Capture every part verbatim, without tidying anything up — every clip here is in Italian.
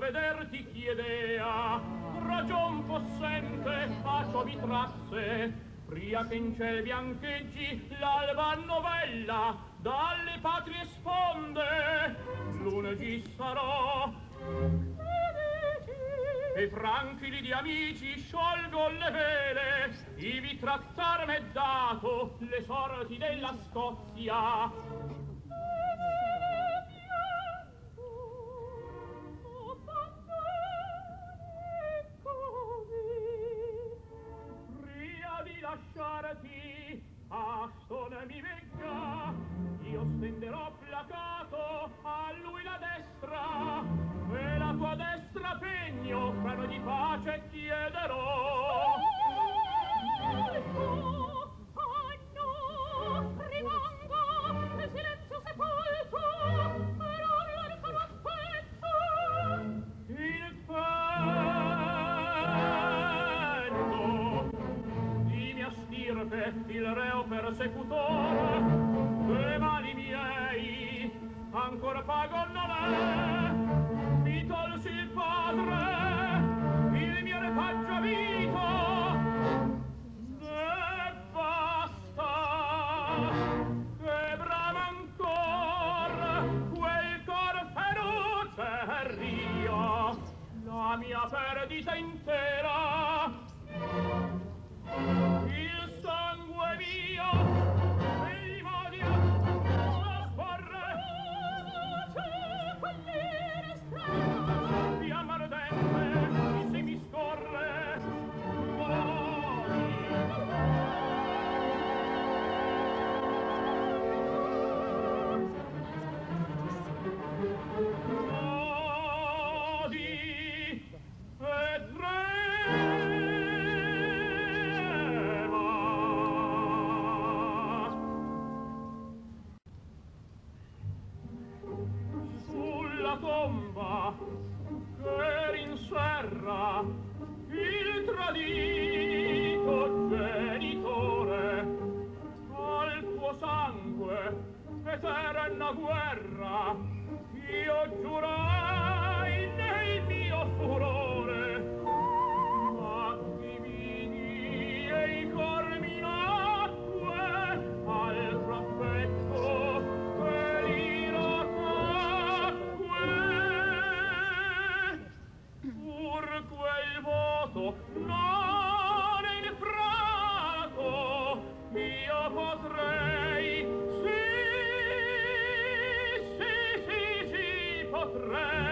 vederti chiedea, ragion possente a ciò vi trasse, pria che in ciel biancheggi l'alba novella dalle patrie sponde, lunedì sarò e franchi di amici sciolgo le vele, ivi trattar m'è dato le sorti della Scozia. Pria di lasciarti, Aston mi vegga, io stenderò placato a lui la destra, e la tua destra pegno, freno di pace chiederò. Oh, oh no, rimango, nel silenzio sepolto, per ora ne farò aspetto. Il pegno di mia stirpe, il reo persecutore, dei mali miei ancora pago non è. Mi tolsi il padre, il mio retaggio vito, ne basta che brama ancora quel cor feroce ria, la mia perdita intera, il sangue mio egli m'odia, lo sporre c'è quell'ire strano, fiamma ardente di se mi scorre, muori. Odi e trema sulla tomba che rinserra il tradito genitore, al tuo sangue eterna guerra io giurai nel mio furore, ma i vini e i cormi nacque altro affetto che l'ira tacque, pur quel voto non è infranto io potrei, sì, sì, sì, sì, potrei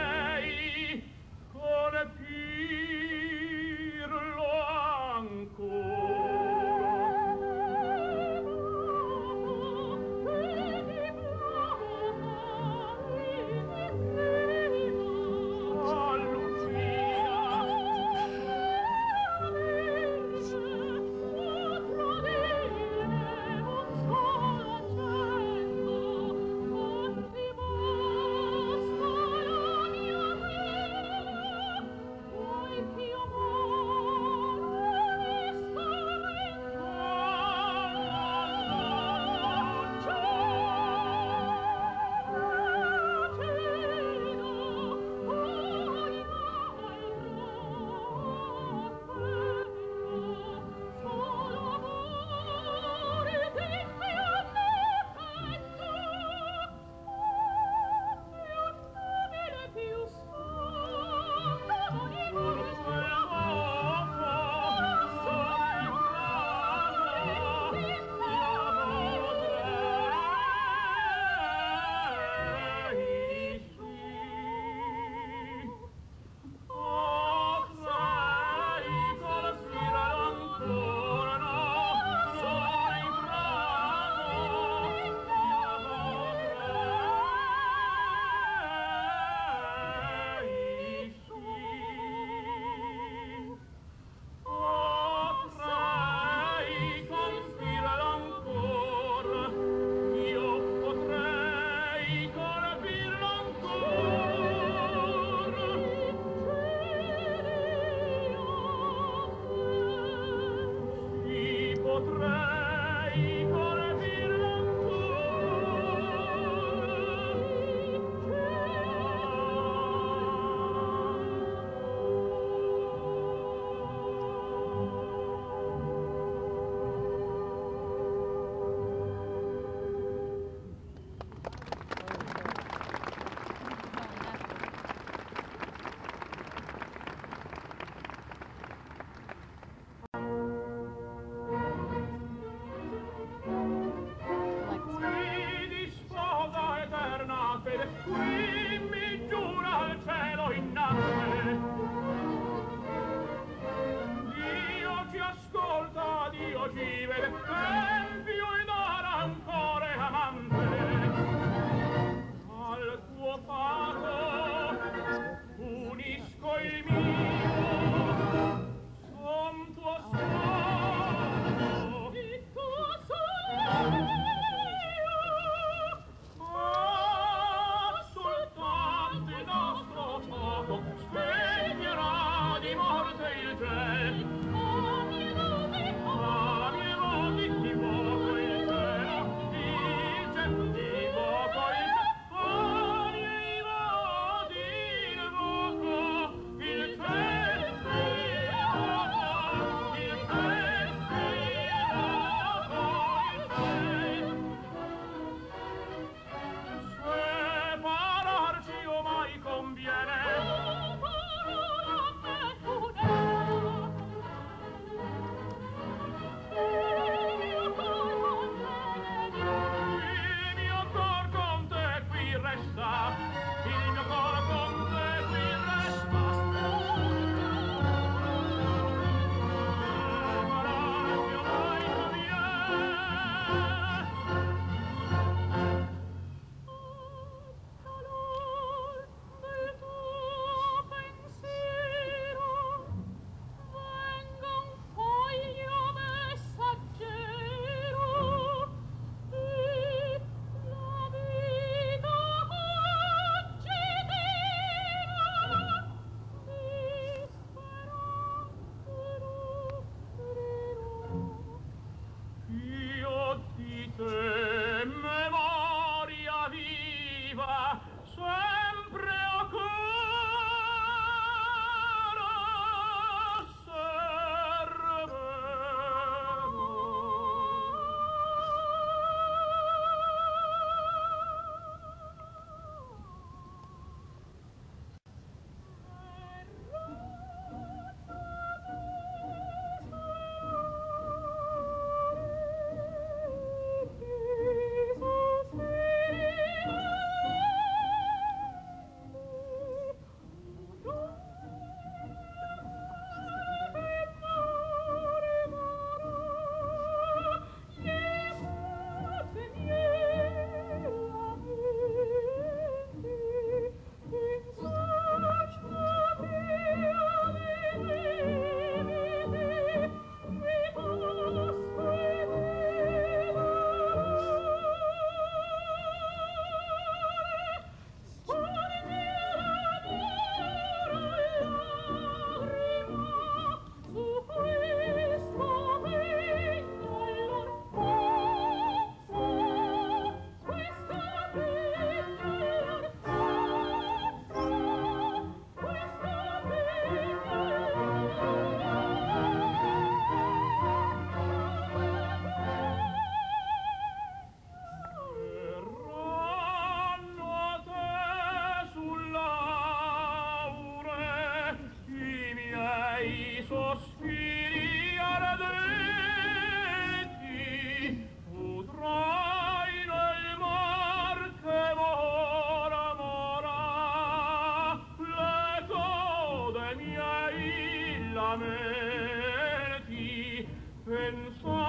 lamenti, pensa